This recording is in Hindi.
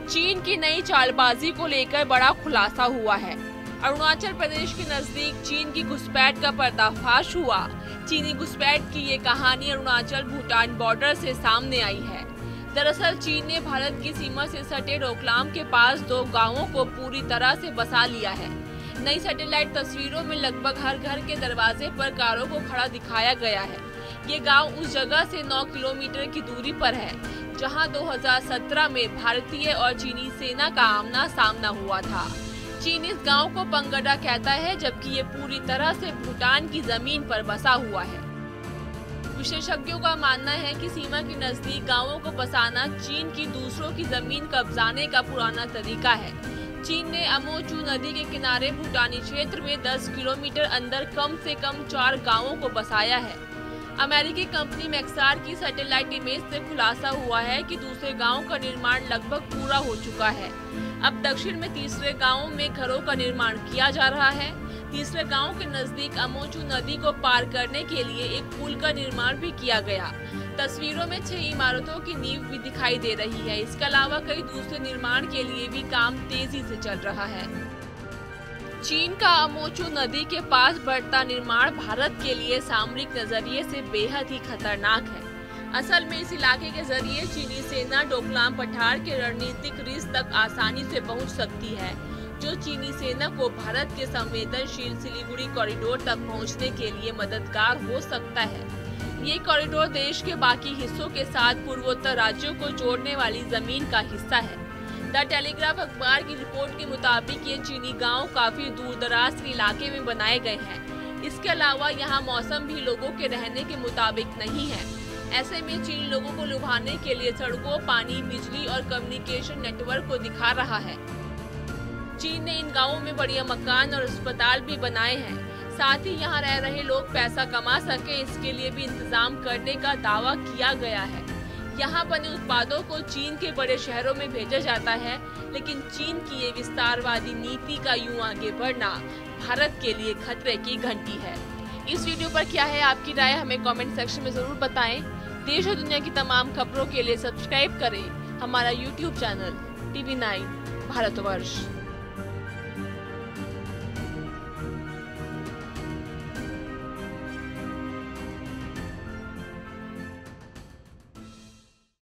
चीन की नई चालबाजी को लेकर बड़ा खुलासा हुआ है। अरुणाचल प्रदेश के नजदीक चीन की घुसपैठ का पर्दाफाश हुआ। चीनी घुसपैठ की ये कहानी अरुणाचल भूटान बॉर्डर से सामने आई है। दरअसल चीन ने भारत की सीमा से सटे डोकलाम के पास 2 गांवों को पूरी तरह से बसा लिया है। नई सैटेलाइट तस्वीरों में लगभग हर घर के दरवाजे पर कारों को खड़ा दिखाया गया है। ये गांव उस जगह से 9 किलोमीटर की दूरी पर है जहां 2017 में भारतीय और चीनी सेना का आमना सामना हुआ था। चीन इस गांव को पंगडा कहता है, जबकि ये पूरी तरह से भूटान की जमीन पर बसा हुआ है। विशेषज्ञों का मानना है कि सीमा के नजदीक गांवों को बसाना चीन की दूसरों की जमीन कब्जाने का पुराना तरीका है। चीन ने अमोचू नदी के किनारे भूटानी क्षेत्र में 10 किलोमीटर अंदर कम से कम 4 गांवों को बसाया है। अमेरिकी कंपनी मैक्सार की सैटेलाइट इमेज से खुलासा हुआ है कि दूसरे गांव का निर्माण लगभग पूरा हो चुका है। अब दक्षिण में तीसरे गांव में घरों का निर्माण किया जा रहा है। तीसरे गांव के नजदीक अमोचू नदी को पार करने के लिए एक पुल का निर्माण भी किया गया। तस्वीरों में 6 इमारतों की नींव भी दिखाई दे रही है। इसके अलावा कई दूसरे निर्माण के लिए भी काम तेजी से चल रहा है। चीन का अमोचू नदी के पास बढ़ता निर्माण भारत के लिए सामरिक नजरिए से बेहद ही खतरनाक है। असल में इस इलाके के जरिए चीनी सेना डोकलाम पठार के रणनीतिक रिज तक आसानी से पहुंच सकती है, जो चीनी सेना को भारत के संवेदनशील सिलीगुड़ी कॉरिडोर तक पहुंचने के लिए मददगार हो सकता है। ये कॉरिडोर देश के बाकी हिस्सों के साथ पूर्वोत्तर राज्यों को जोड़ने वाली जमीन का हिस्सा है। द टेलीग्राफ अखबार की रिपोर्ट के मुताबिक ये चीनी गांव काफी दूर दराज के इलाके में बनाए गए हैं। इसके अलावा यहाँ मौसम भी लोगों के रहने के मुताबिक नहीं है। ऐसे में चीन लोगों को लुभाने के लिए सड़कों, पानी, बिजली और कम्युनिकेशन नेटवर्क को दिखा रहा है। चीन ने इन गांवों में बढ़िया मकान और अस्पताल भी बनाए हैं। साथ ही यहाँ रह रहे लोग पैसा कमा सके, इसके लिए भी इंतजाम करने का दावा किया गया है। यहाँ बने उत्पादों को चीन के बड़े शहरों में भेजा जाता है, लेकिन चीन की ये विस्तारवादी नीति का यूं आगे बढ़ना भारत के लिए खतरे की घंटी है। इस वीडियो पर क्या है आपकी राय, हमें कमेंट सेक्शन में जरूर बताएं। देश और दुनिया की तमाम खबरों के लिए सब्सक्राइब करें हमारा YouTube चैनल TV9 भारतवर्ष।